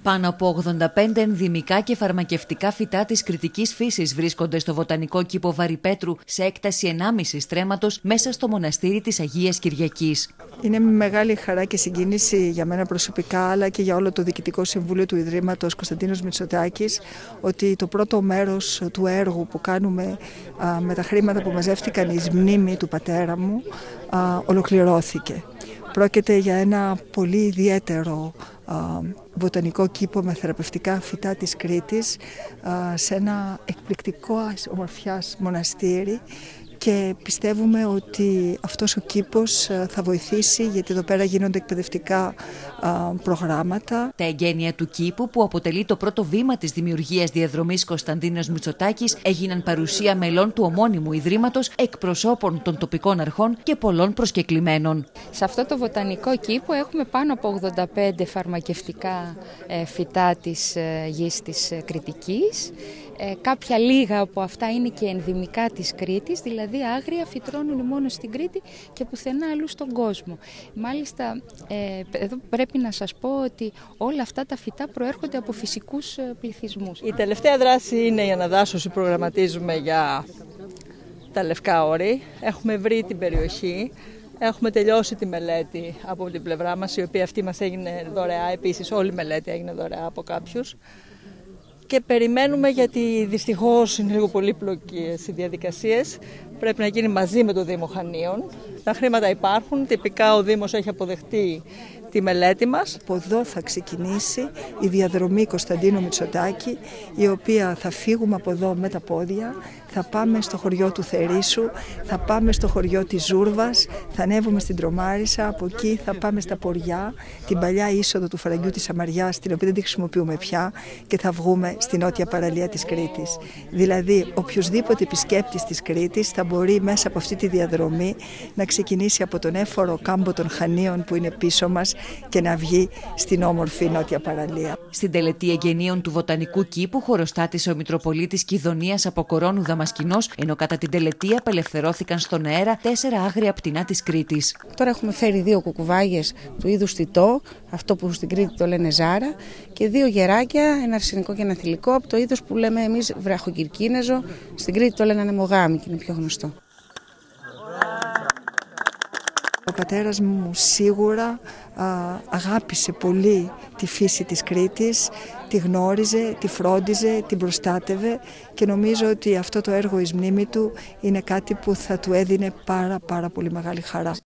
Πάνω από 85 ενδυμικά και φαρμακευτικά φυτά της κρητικής φύσης βρίσκονται στο Βοτανικό Κήπο Βαρυπέτρου σε έκταση 1,5 στρέμματος μέσα στο μοναστήρι της Αγίας Κυριακής. Είναι μεγάλη χαρά και συγκίνηση για μένα προσωπικά, αλλά και για όλο το Διοικητικό Συμβούλιο του Ιδρύματος Κωνσταντίνος Μητσοτάκης, ότι το πρώτο μέρος του έργου που κάνουμε με τα χρήματα που μαζεύτηκαν εις μνήμη του πατέρα μου ολοκληρώθηκε. Πρόκειται για ένα πολύ ιδιαίτερο βοτανικό κήπο με θεραπευτικά φυτά της Κρήτης σε ένα εκπληκτικό ομορφιάς μοναστήρι, και πιστεύουμε ότι αυτός ο κήπος θα βοηθήσει, γιατί εδώ πέρα γίνονται εκπαιδευτικά προγράμματα. Τα εγγένεια του κήπου, που αποτελεί το πρώτο βήμα της δημιουργίας διαδρομής Κωνσταντίνος Μητσοτάκης, έγιναν παρουσία μελών του ομώνυμου Ιδρύματος, εκπροσώπων των τοπικών αρχών και πολλών προσκεκλημένων. Σε αυτό το βοτανικό κήπο έχουμε πάνω από 85 φαρμακευτικά φυτά της γης της Κρητικής. Κάποια λίγα από αυτά είναι και ενδυμικά της Κρήτης, δηλαδή άγρια φυτρώνουν μόνο στην Κρήτη και πουθενά αλλού στον κόσμο. Μάλιστα, εδώ πρέπει να σας πω ότι όλα αυτά τα φυτά προέρχονται από φυσικούς πληθυσμούς. Η τελευταία δράση είναι η αναδάσωση, προγραμματίζουμε για τα Λευκά Όρη. Έχουμε βρει την περιοχή. Έχουμε τελειώσει τη μελέτη από την πλευρά μας, η οποία αυτή μας έγινε δωρεά. Επίσης όλη η μελέτη έγινε δωρεά από κάποιους. Και περιμένουμε, γιατί δυστυχώς είναι λίγο πολύπλοκες οι διαδικασίες. Πρέπει να γίνει μαζί με το Δήμο Χανίων. Τα χρήματα υπάρχουν, τυπικά ο Δήμος έχει αποδεχτεί τη μελέτη μας. Από εδώ θα ξεκινήσει η διαδρομή Κωνσταντίνου Μητσοτάκη, η οποία θα φύγουμε από εδώ με τα πόδια, θα πάμε στο χωριό του Θερίσου, θα πάμε στο χωριό της Ζούρβας, θα ανέβουμε στην Τρομάρισα, από εκεί θα πάμε στα Ποριά, την παλιά είσοδο του Φαραγγιού της Σαμαριάς, την οποία δεν τη χρησιμοποιούμε πια, και θα βγούμε στη νότια παραλία της Κρήτης. Δηλαδή, οποιοδήποτε επισκέπτης της Κρήτης θα μπορεί μέσα από αυτή τη διαδρομή να ξεκινήσει από τον έφορο κάμπο των Χανίων που είναι πίσω μας και να βγει στην όμορφη νότια παραλία. Στην τελετή εγγενείων του Βοτανικού Κήπου χωροστάτησε ο Μητροπολίτης Κιδωνίας από Κορώνου Δαμασκηνός, ενώ κατά την τελετή απελευθερώθηκαν στον αέρα 4 άγρια πτηνά της Κρήτης. Τώρα έχουμε φέρει 2 κουκουβάγες του είδους τιτό, αυτό που στην Κρήτη το λένε ζάρα, και 2 γεράκια, ένα αρσενικό και ένα θηλυκό, από το είδος που λέμε εμείς βραχοκυρκίνεζο, στην Κρήτη το λένε ανεμογάμι και είναι πιο γνωστό. Ο πατέρας μου σίγουρα αγάπησε πολύ τη φύση της Κρήτης, τη γνώριζε, τη φρόντιζε, την προστάτευε, και νομίζω ότι αυτό το έργο εις μνήμη του είναι κάτι που θα του έδινε πάρα πολύ μεγάλη χαρά.